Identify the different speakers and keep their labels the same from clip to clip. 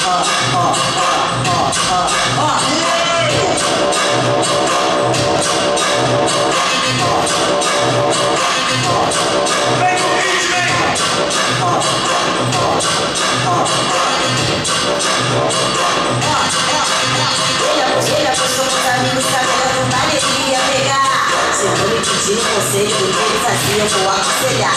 Speaker 1: Ele apostou com os amigos que a melhor do baile ele ia pegar. Chegou me pedindo conselho do que ele fazia, eu vou aconselhar.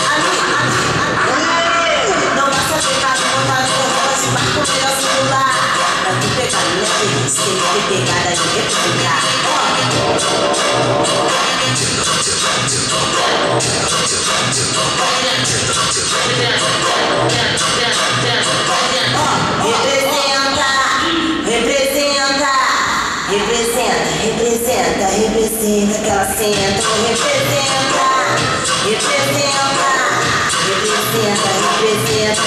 Speaker 1: Não basta pegar no contato com roupa de marca, o melhor celular. Pra tu pegar minha feliz, tem que ter pegada de replicar. Representa que ela senta. Representa que ela senta. Representa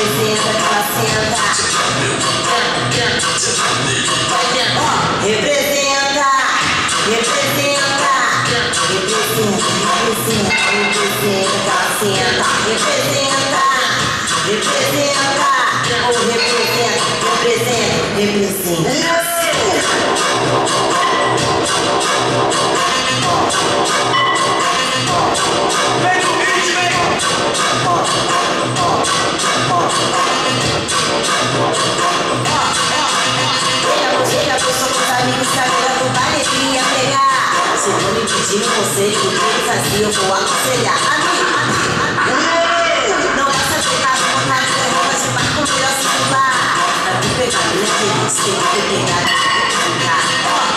Speaker 1: Chegou me pedindo conselho do que ele fazia, eu vou aconselhar. Não basta pegar com vontade de roupa de marca, o melhor celular. Pra tu pegar minha feliz, tem que ter pegada de replicar.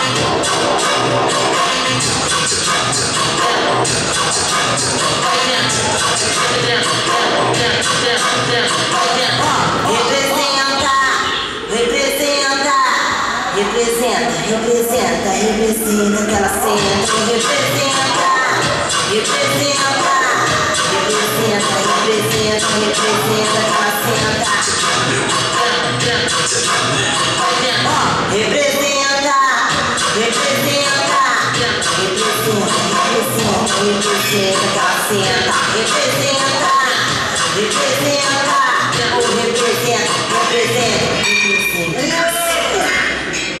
Speaker 1: Representa que ela senta. Representa que ela senta. Representa.